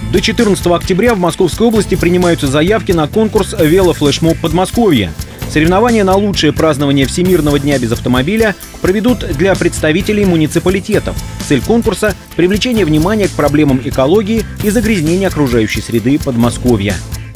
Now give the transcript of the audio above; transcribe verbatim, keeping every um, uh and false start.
До четырнадцатого октября в Московской области принимаются заявки на конкурс «Велофлешмоб Подмосковье». Соревнования на лучшее празднование Всемирного дня без автомобиля проведут для представителей муниципалитетов. Цель конкурса – привлечение внимания к проблемам экологии и загрязнения окружающей среды Подмосковья.